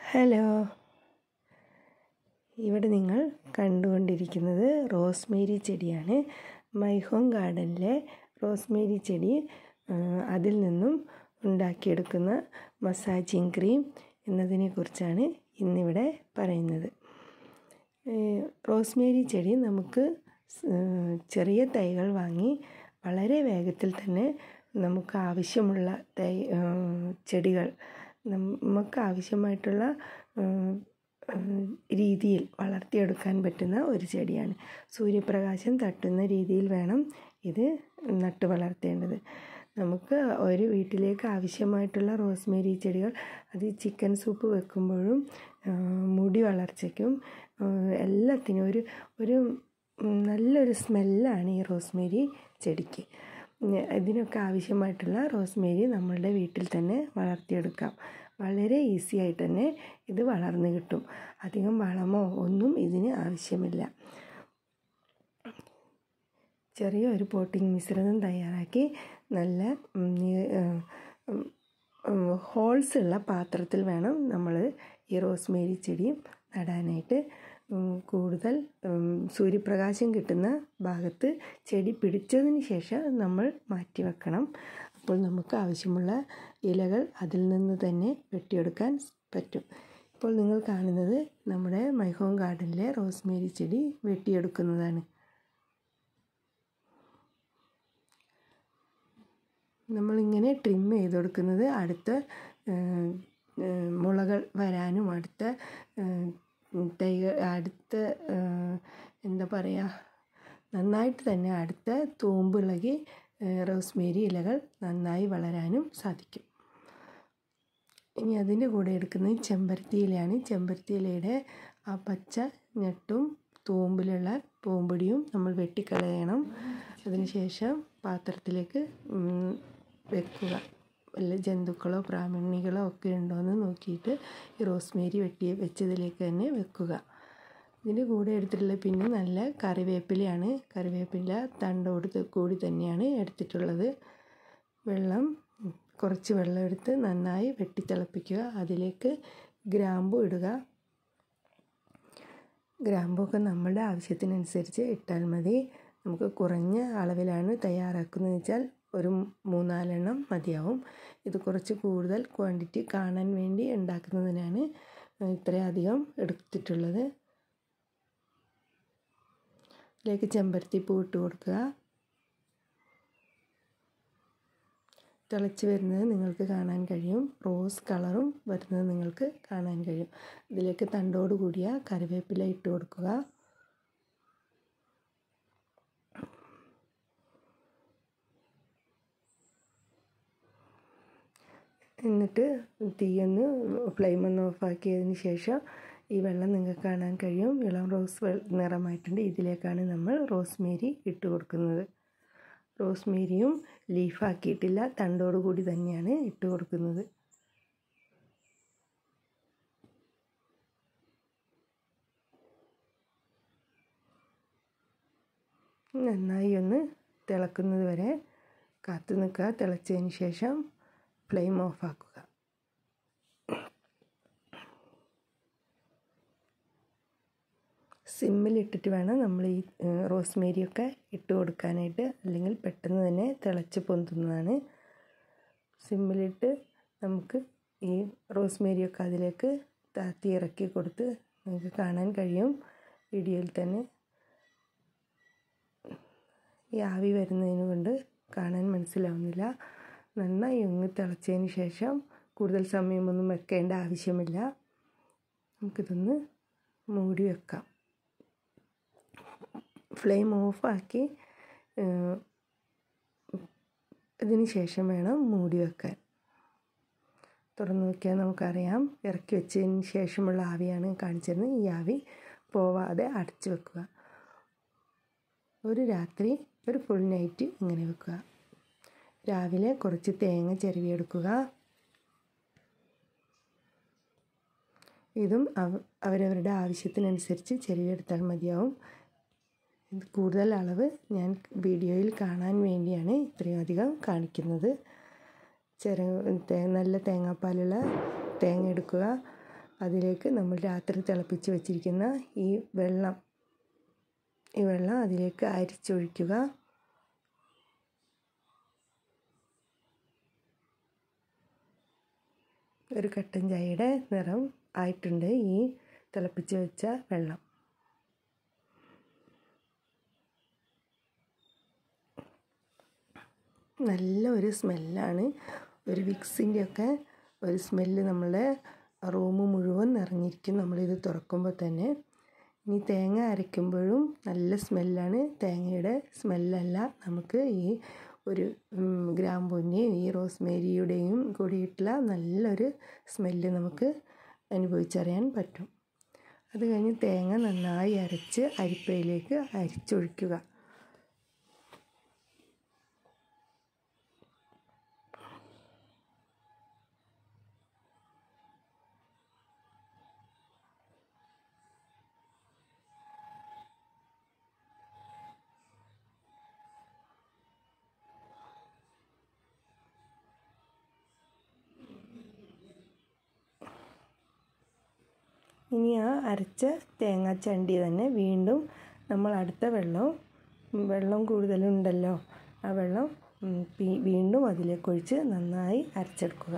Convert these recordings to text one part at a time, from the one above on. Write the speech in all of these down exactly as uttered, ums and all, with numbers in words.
Hello, ഇവിടെ നിങ്ങൾ കണ്ടുകൊണ്ടിരിക്കുന്നത് റോസ്മേരി ചെടിയാണ്. മൈ ഹോം ഗാർഡനിലെ റോസ്മേരി ചെടി, അതിൽ നിന്നും ഉണ്ടാക്കിയെടുക്കുന്ന മസാജിങ് ക്രീം എന്നതിനെക്കുറിച്ചാണ് ഇന്നിവിടെ പറയുന്നത്. റോസ്മേരി ചെടി നമുക്ക് ചെറിയ തൈകൾ വാങ്ങി വളരെ വേഗത്തിൽ തന്നെ നമുക്ക് ആവശ്യമുള്ള തൈ ചെടികൾ നമുക്ക് ആവശ്യമായിട്ടുള്ള രീതിയിൽ വളർത്തിയെടുക്കാൻ പറ്റുന്ന ഒരു ചെടിയാണ്. സൂര്യപ്രകാശം തട്ടുന്ന രീതിയിൽ വേണം ഇത് നട്ടു വളർത്തേണ്ടത്. നമുക്ക് ഒരു വീട്ടിലേക്ക് ആവശ്യമായിട്ടുള്ള റോസ്മേരി ചെടികൾ അത് ചിക്കൻ സൂപ്പ് വെക്കുമ്പോഴും മുടി വളർച്ചയ്ക്കും എല്ലാത്തിനും ഒരു ഒരു നല്ലൊരു സ്മെല്ലാണ് ഈ റോസ്മേരി ചെടിക്ക്. ഇതിനൊക്കെ ആവശ്യമായിട്ടുള്ള റോസ്മേരി നമ്മളുടെ വീട്ടിൽ തന്നെ വളർത്തിയെടുക്കാം. വളരെ ഈസി ആയിട്ട് തന്നെ ഇത് വളർന്നു കിട്ടും. അധികം വളമോ ഒന്നും ഇതിന് ആവശ്യമില്ല. ചെറിയ ഒരു പോട്ടിംഗ് മിശ്രിതം തയ്യാറാക്കി നല്ല ഹോൾസ് ഉള്ള പാത്രത്തിൽ വേണം നമ്മൾ ഈ റോസ്മേരി ചെടിയും നടാനായിട്ട്. കൂടുതൽ സൂര്യപ്രകാശം കിട്ടുന്ന ഭാഗത്ത് ചെടി പിടിച്ചതിന് ശേഷം നമ്മൾ മാറ്റി വെക്കണം. അപ്പോൾ നമുക്ക് ആവശ്യമുള്ള ഇലകൾ അതിൽ നിന്ന് തന്നെ വെട്ടിയെടുക്കാൻ പറ്റും. ഇപ്പോൾ നിങ്ങൾ കാണുന്നത് നമ്മുടെ മൈ ഹോം ഗാർഡനിലെ റോസ്മേരി ചെടി വെട്ടിയെടുക്കുന്നതാണ്. നമ്മളിങ്ങനെ ട്രിം ചെയ്ത് കൊടുക്കുന്നത് അടുത്ത മുളകൾ വരാനും അടുത്ത തൈകൾ അടുത്ത എന്താ പറയുക നന്നായിട്ട് തന്നെ അടുത്ത തൂമ്പിളകി റോസ്മേരി ഇലകൾ നന്നായി വളരാനും സാധിക്കും. ഇനി അതിൻ്റെ കൂടെ എടുക്കുന്നത് ചെമ്പരത്തി ഇലയാണ്. ചെമ്പരത്തി ഇലയുടെ ആ പച്ച ഞെട്ടും തൂമ്പിലുള്ള പൂമ്പൊടിയും നമ്മൾ വെട്ടിക്കളയണം. അതിനുശേഷം പാത്രത്തിലേക്ക് വെക്കുക. വല്ല ജന്തുക്കളോ പ്രാണികളോ ഒക്കെ ഉണ്ടോയെന്ന് നോക്കിയിട്ട് ഈ റോസ്മേരി വെട്ടി വെച്ചതിലേക്ക് തന്നെ വെക്കുക. ഇതിൻ്റെ കൂടെ എടുത്തിട്ടുള്ള പിന്നെ നല്ല കറിവേപ്പിലയാണ്. കറിവേപ്പില തണ്ടോട് കൂടി തന്നെയാണ് എടുത്തിട്ടുള്ളത്. വെള്ളം കുറച്ച് വെള്ളം എടുത്ത് നന്നായി വെട്ടിത്തിളപ്പിക്കുക. അതിലേക്ക് ഗ്രാമ്പു ഇടുക. ഗ്രാമ്പൊക്കെ നമ്മുടെ ആവശ്യത്തിനനുസരിച്ച് ഇട്ടാൽ മതി. നമുക്ക് കുറഞ്ഞ അളവിലാണ് തയ്യാറാക്കുന്നത് വെച്ചാൽ ഒരു മൂന്നാലെണ്ണം മതിയാവും. ഇത് കുറച്ച് കൂടുതൽ ക്വാണ്ടിറ്റി കാണാൻ വേണ്ടി ഉണ്ടാക്കുന്നതിനാണ് ഇത്രയധികം എടുത്തിട്ടുള്ളത്. ഇതിലേക്ക് ചെമ്പരത്തി പൂ ഇട്ട് കൊടുക്കുക. തിളച്ച് വരുന്നത് നിങ്ങൾക്ക് കാണാൻ കഴിയും. റോസ് കളറും വരുന്നത് നിങ്ങൾക്ക് കാണാൻ കഴിയും. ഇതിലേക്ക് തണ്ടോട് കൂടിയ കറിവേപ്പില ഇട്ട് കൊടുക്കുക. എന്നിട്ട് തീയൊന്ന് ഫ്ലെയിമൊന്ന് ഓഫാക്കിയതിന് ശേഷം ഈ വെള്ളം നിങ്ങൾക്ക് കാണാൻ കഴിയും. ഇളം റോസ് നിറമായിട്ടുണ്ട്. ഇതിലേക്കാണ് നമ്മൾ റോസ്മേരി ഇട്ട് കൊടുക്കുന്നത്. റോസ്മേരിയും ലീഫാക്കിയിട്ടില്ല, തണ്ടോട് കൂടി തന്നെയാണ് ഇട്ട് കൊടുക്കുന്നത്. നന്നായി ഒന്ന് തിളക്കുന്നത് വരെ കാത്തു നിൽക്കുക. തിളച്ചതിന് ശേഷം ഫ്ലെയിം ഓഫാക്കുക. സിമ്മിലിട്ടിട്ട് വേണം നമ്മൾ ഈ റോസ്മേരിയൊക്കെ ഇട്ട് കൊടുക്കാനായിട്ട്, അല്ലെങ്കിൽ പെട്ടെന്ന് തന്നെ തിളച്ച് പൊന്തുന്നതാണ്. സിമ്മിലിട്ട് നമുക്ക് ഈ റോസ്മേരിയൊക്കെ അതിലേക്ക് താത്തി ഇറക്കി കൊടുത്ത് നമുക്ക് കാണാൻ കഴിയും. വീഡിയോയിൽ തന്നെ ഈ ആവി വരുന്നതിന് കൊണ്ട് കാണാൻ മനസ്സിലാവുന്നില്ല. നന്നായി ഒന്ന് തിളച്ചതിന് ശേഷം കൂടുതൽ സമയമൊന്നും വെക്കേണ്ട ആവശ്യമില്ല. നമുക്കിതൊന്ന് മൂടി വെക്കാം. ഫ്ലെയിം ഓഫാക്കി ഇതിന് ശേഷം വേണം മൂടി വെക്കാൻ. തുറന്നു നോക്കിയാൽ നമുക്കറിയാം. ഇറക്കി വെച്ചതിന് ശേഷമുള്ള ആവിയാണ് കാണിച്ചിരുന്നത്. ഈ ആവി പോവാതെ അടച്ചു വെക്കുക. ഒരു രാത്രി ഒരു ഫുൾ നൈറ്റ് ഇങ്ങനെ വെക്കുക. രാവിലെ കുറച്ച് തേങ്ങ ചിരവിയെടുക്കുക. ഇതും അവരവരുടെ ആവശ്യത്തിനനുസരിച്ച് ചിരവിയെടുത്താൽ മതിയാവും. ഇത് കൂടുതൽ അളവ് ഞാൻ വീഡിയോയിൽ കാണാൻ വേണ്ടിയാണ് ഇത്രയും അധികം കാണിക്കുന്നത്. ചിര നല്ല തേങ്ങാപ്പാലുള്ള തേങ്ങ എടുക്കുക. അതിലേക്ക് നമ്മൾ രാത്രി തിളപ്പിച്ച് വെച്ചിരിക്കുന്ന ഈ വെള്ളം ഈ വെള്ളം അതിലേക്ക് അരിച്ചൊഴിക്കുക. ഒരു കട്ടൻ ചായയുടെ നിറം ആയിട്ടുണ്ട് ഈ തിളപ്പിച്ച് വെച്ച വെള്ളം. നല്ല ഒരു സ്മെല്ലാണ്. ഒരു വിക്സിൻ്റെയൊക്കെ ഒരു സ്മെല്ല് നമ്മളുടെ റൂം മുഴുവൻ നിറഞ്ഞിരിക്കും നമ്മളിത് തുറക്കുമ്പോൾ തന്നെ. ഇനി തേങ്ങ അരയ്ക്കുമ്പോഴും നല്ല സ്മെല്ലാണ്. തേങ്ങയുടെ സ്മെല്ലല്ല, നമുക്ക് ഈ ഒരു ഗ്രാമ്പൂവിൻ്റെയും ഈ റോസ്മേരിയുടെയും കൂടിയിട്ടുള്ള നല്ലൊരു സ്മെല്ല് നമുക്ക് അനുഭവിച്ചറിയാൻ പറ്റും. അത് കഴിഞ്ഞ് തേങ്ങ നന്നായി അരച്ച് അരിപ്പയിലേക്ക് അരിച്ചൊഴിക്കുക. ഇനി ആ അരച്ച തേങ്ങാച്ചണ്ടി തന്നെ വീണ്ടും നമ്മൾ അടുത്ത വെള്ളം വെള്ളം കൂടുതലുണ്ടല്ലോ, ആ വെള്ളം വീണ്ടും അതിലേക്ക് ഒഴിച്ച് നന്നായി അരച്ചെടുക്കുക.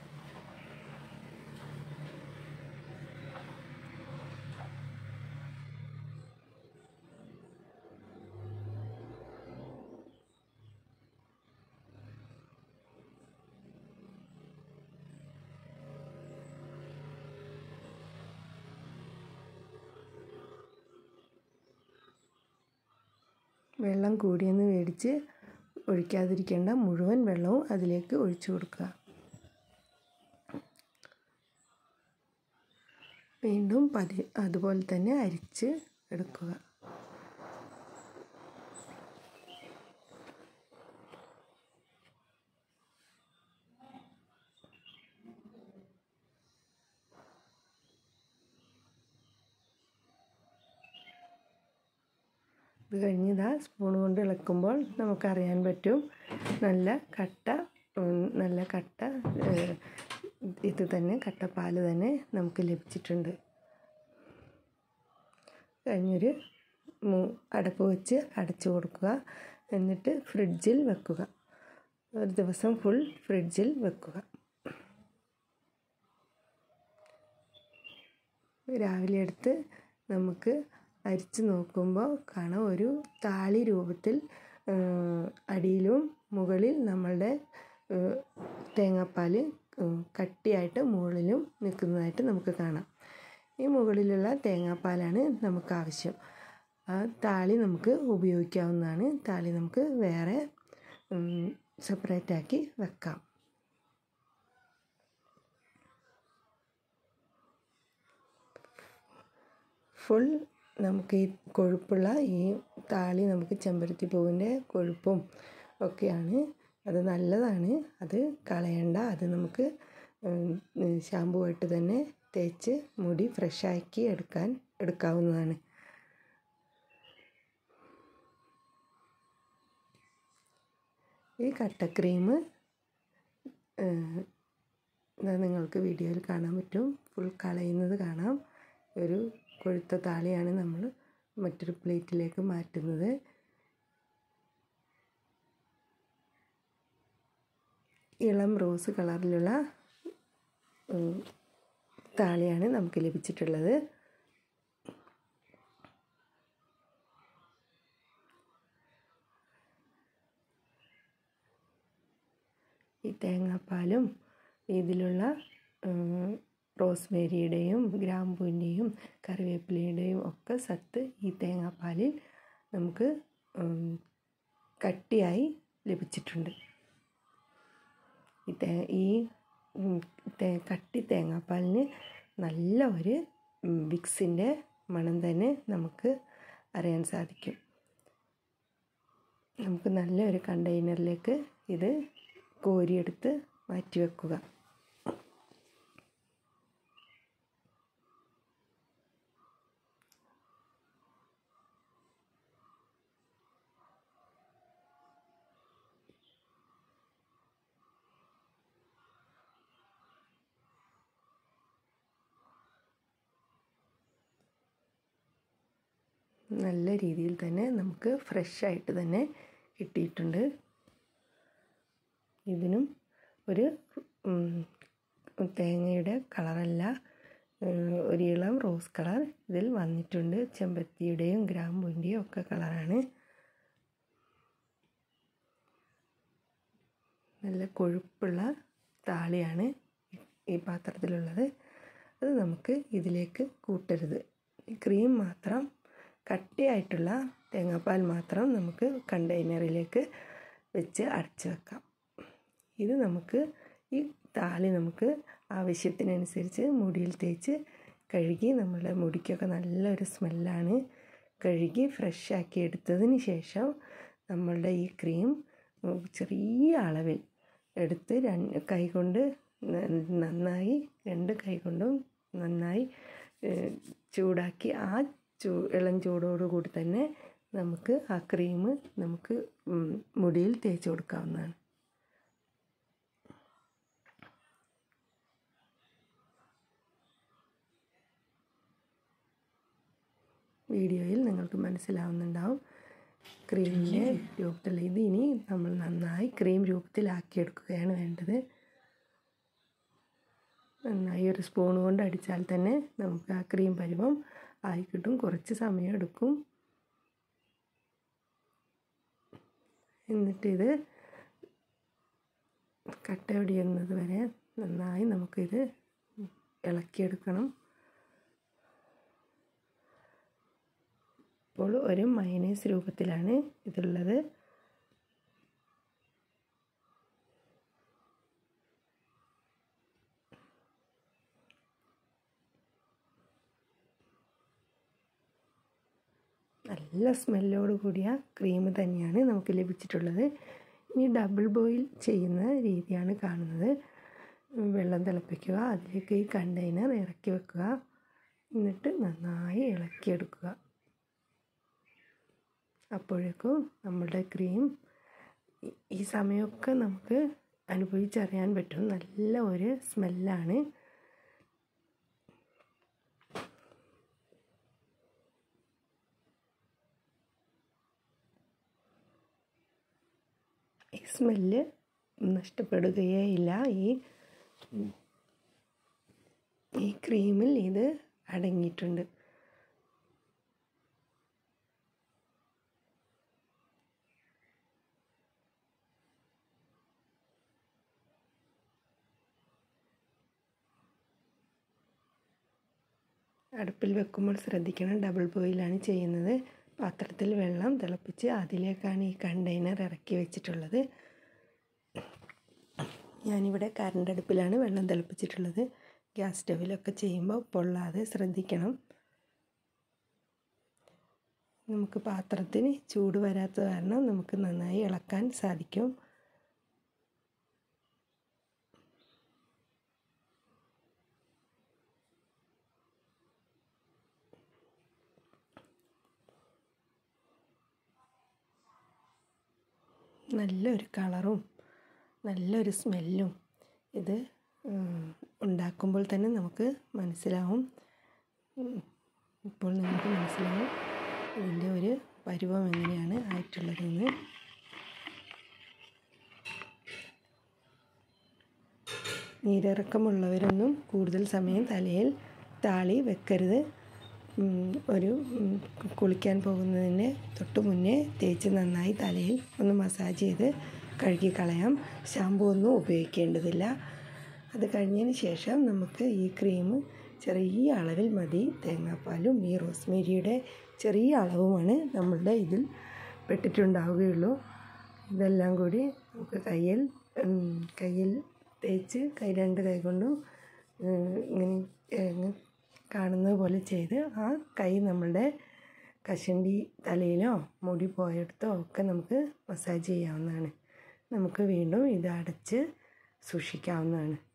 വെള്ളം കൂടിയെന്ന് മേടിച്ച് ഒഴിക്കാതിരിക്കേണ്ട, മുഴുവൻ വെള്ളവും അതിലേക്ക് ഒഴിച്ചു കൊടുക്കുക. വീണ്ടും പതി അതുപോലെ തന്നെ അരിച്ച് എടുക്കുക. ഇത് കഴിഞ്ഞിതാ സ്പൂൺ കൊണ്ട് ഇളക്കുമ്പോൾ നമുക്കറിയാൻ പറ്റും നല്ല കട്ട നല്ല കട്ട ഇത് തന്നെ കട്ടപ്പാൽ തന്നെ നമുക്ക് ലഭിച്ചിട്ടുണ്ട്. കഴിഞ്ഞൊരു അടപ്പ് വെച്ച് അടച്ചു കൊടുക്കുക. എന്നിട്ട് ഫ്രിഡ്ജിൽ വെക്കുക. ഒരു ദിവസം ഫുൾ ഫ്രിഡ്ജിൽ വെക്കുക. രാവിലെ എടുത്ത് നമുക്ക് അരിച്ച് നോക്കുമ്പോൾ കാണാം ഒരു താളി രൂപത്തിൽ അടിയിലും മുകളിൽ നമ്മളുടെ തേങ്ങാപ്പാൽ കട്ടിയായിട്ട് മുകളിലും നിൽക്കുന്നതായിട്ട് നമുക്ക് കാണാം. ഈ മുകളിലുള്ള തേങ്ങാപ്പാലാണ് നമുക്ക് ആവശ്യം. ആ താളി നമുക്ക് ഉപയോഗിക്കാവുന്നതാണ്. താളി നമുക്ക് വേറെ സെപ്പറേറ്റാക്കി വെക്കാം. ഫുൾ നമുക്ക് ഈ കൊഴുപ്പുള്ള ഈ താളി നമുക്ക് ചെമ്പരത്തി പൂവിൻ്റെ കൊഴുപ്പും ഒക്കെയാണ്. അത് നല്ലതാണ്, അത് കളയണ്ട. അത് നമുക്ക് ഷാമ്പൂ ആയിട്ട് തന്നെ തേച്ച് മുടി ഫ്രഷാക്കി എടുക്കാൻ എടുക്കാവുന്നതാണ്. ഈ കട്ട ക്രീം നിങ്ങൾക്ക് വീഡിയോയിൽ കാണാൻ പറ്റും. ഫുൾ കളയുന്നത് കാണാം. ഒരു കൊഴുത്ത താളിയാണ് നമ്മൾ മറ്റൊരു പ്ലേറ്റിലേക്ക് മാറ്റുന്നത്. ഇളം റോസ് കളറിലുള്ള താളിയാണ് നമുക്ക് ലഭിച്ചിട്ടുള്ളത്. ഈ തേങ്ങാപ്പാലും ഇതിലുള്ള റോസ്മേരിയുടെയും ഗ്രാമ്പൂവിൻ്റെയും കറിവേപ്പിലയുടെയും ഒക്കെ സത്ത് ഈ തേങ്ങാപ്പാലിൽ നമുക്ക് കട്ടിയായി ലഭിച്ചിട്ടുണ്ട്. ഈ തേ ഈ കട്ടി തേങ്ങാപ്പാലിന് നല്ല ഒരു വിക്സിൻ്റെ മണം തന്നെ നമുക്ക് അറിയാൻ സാധിക്കും. നമുക്ക് നല്ലൊരു കണ്ടെയ്നറിലേക്ക് ഇത് കോരിയെടുത്ത് മാറ്റി വെക്കുക. നല്ല രീതിയിൽ തന്നെ നമുക്ക് ഫ്രഷായിട്ട് തന്നെ കിട്ടിയിട്ടുണ്ട്. ഇതിനും ഒരു തേങ്ങയുടെ കളറല്ല, ഒരു ഇളം റോസ് കളർ ഇതിൽ വന്നിട്ടുണ്ട്. ചെമ്പരത്തിയുടെയും ഗ്രാമ്പൂവിൻ്റെയും ഒക്കെ കളറാണ്. നല്ല കൊഴുപ്പുള്ള താളിയാണ് ഈ പാത്രത്തിലുള്ളത്. അത് നമുക്ക് ഇതിലേക്ക് കൂട്ടരുത്. ക്രീം മാത്രം, കട്ടിയായിട്ടുള്ള തേങ്ങാപ്പാൽ മാത്രം നമുക്ക് കണ്ടെയ്നറിലേക്ക് വെച്ച് അടച്ചു വെക്കാം. ഇത് നമുക്ക് ഈ താളി നമുക്ക് ആവശ്യത്തിനനുസരിച്ച് മുടിയിൽ തേച്ച് കഴുകി, നമ്മളുടെ മുടിക്കൊക്കെ നല്ലൊരു സ്മെല്ലാണ്. കഴുകി ഫ്രഷാക്കി എടുത്തതിന് ശേഷം നമ്മളുടെ ഈ ക്രീം ചെറിയ അളവിൽ എടുത്ത് രണ്ട് കൈ കൊണ്ട് നന്നായി രണ്ട് കൈ കൊണ്ടും നന്നായി ചൂടാക്കി ആ ചൂ ഇളം ചൂടോടുകൂടി തന്നെ നമുക്ക് ആ ക്രീം നമുക്ക് മുടിയിൽ തേച്ച് കൊടുക്കാവുന്നതാണ്. വീഡിയോയിൽ നിങ്ങൾക്ക് മനസ്സിലാവുന്നുണ്ടാവും ക്രീമിൻ്റെ രൂപത്തിൽ. ഇത് ഇനി നമ്മൾ നന്നായി ക്രീം രൂപത്തിലാക്കിയെടുക്കുകയാണ് വേണ്ടത്. നന്നായി ഒരു സ്പൂൺ കൊണ്ട് അടിച്ചാൽ തന്നെ നമുക്ക് ആ ക്രീം പരുവം ആയി കിട്ടും. കുറച്ച് സമയം എടുക്കും. എന്നിട്ടിത് കട്ട പിടിയുന്നത് വരെ നന്നായി നമുക്കിത് ഇളക്കിയെടുക്കണം. ഇപ്പോൾ ഒരു മയണൈസ് രൂപത്തിലാണ് ഇതുള്ളത്. നല്ല സ്മെല്ലോട് കൂടിയ ക്രീം തന്നെയാണ് നമുക്ക് ലഭിച്ചിട്ടുള്ളത്. ഇനി ഡബിൾ ബോയിൽ ചെയ്യുന്ന രീതിയാണ് കാണുന്നത്. വെള്ളം തിളപ്പിക്കുക, അതിലേക്ക് ഈ കണ്ടെയ്നർ ഇറക്കി വെക്കുക, എന്നിട്ട് നന്നായി ഇളക്കിയെടുക്കുക. അപ്പോഴേക്കും നമ്മളുടെ ക്രീം ഈ സമയമൊക്കെ നമുക്ക് അനുഭവിച്ചറിയാൻ പറ്റും. നല്ല ഒരു സ്മെല്ലാണ്. ഈ സ്മെല്ല് നഷ്ടപ്പെടുകയേ ഇല്ല. ഈ ഈ ക്രീമിൽ ഇത് അടങ്ങിയിട്ടുണ്ട്. അടുപ്പിൽ വെക്കുമ്പോൾ ശ്രദ്ധിക്കണം, ഡബിൾ ബോയിലാണ് ചെയ്യുന്നത്. പാത്രത്തിൽ വെള്ളം തിളപ്പിച്ച് അതിലേക്കാണ് ഈ കണ്ടെയ്നർ ഇറക്കി വെച്ചിട്ടുള്ളത്. ഞാനിവിടെ കറണ്ട് അടുപ്പിലാണ് വെള്ളം തിളപ്പിച്ചിട്ടുള്ളത്. ഗ്യാസ് സ്റ്റവിലൊക്കെ ചെയ്യുമ്പോൾ പൊള്ളാതെ ശ്രദ്ധിക്കണം. നമുക്ക് പാത്രത്തിന് ചൂട് വരാത്ത കാരണം നമുക്ക് നന്നായി ഇളക്കാൻ സാധിക്കും. നല്ലൊരു കളറും നല്ലൊരു സ്മെല്ലും ഇത് ഉണ്ടാക്കുമ്പോൾ തന്നെ നമുക്ക് മനസ്സിലാവും. ഇപ്പോൾ നമുക്ക് മനസ്സിലാവും ഇതിൻ്റെ ഒരു പരുവം എങ്ങനെയാണ് ആയിട്ടുള്ളതെന്ന്. നീരിറക്കമുള്ളവരൊന്നും കൂടുതൽ സമയം തലയിൽ താളി വെക്കരുത്. ഒരു കുളിക്കാൻ പോകുന്നതിന് തൊട്ട് മുന്നേ തേച്ച് നന്നായി തലയിൽ ഒന്ന് മസാജ് ചെയ്ത് കഴുകി കളയാം. ഷാമ്പൂ ഒന്നും ഉപയോഗിക്കേണ്ടതില്ല. അത് കഴിഞ്ഞതിന് ശേഷം നമുക്ക് ഈ ക്രീം ചെറിയ അളവിൽ മതി. തേങ്ങാപ്പാലും ഈ റോസ്മേരിയുടെ ചെറിയ അളവുമാണ് നമ്മളുടെ ഇതിൽ പെട്ടിട്ടുണ്ടാവുകയുള്ളൂ. ഇതെല്ലാം കൂടി നമുക്ക് കയ്യിൽ കയ്യിൽ തേച്ച് കൈ രണ്ട് കൈ കൊണ്ടും ഇങ്ങനെ കാണുന്നത് പോലെ ചെയ്ത് ആ കൈ നമ്മളുടെ കഷണ്ടി തലയിലോ മുടി പോയെടുത്തോ ഒക്കെ നമുക്ക് മസാജ് ചെയ്യാവുന്നതാണ്. നമുക്ക് വീണ്ടും ഇത് അടച്ച് സൂക്ഷിക്കാവുന്നതാണ്.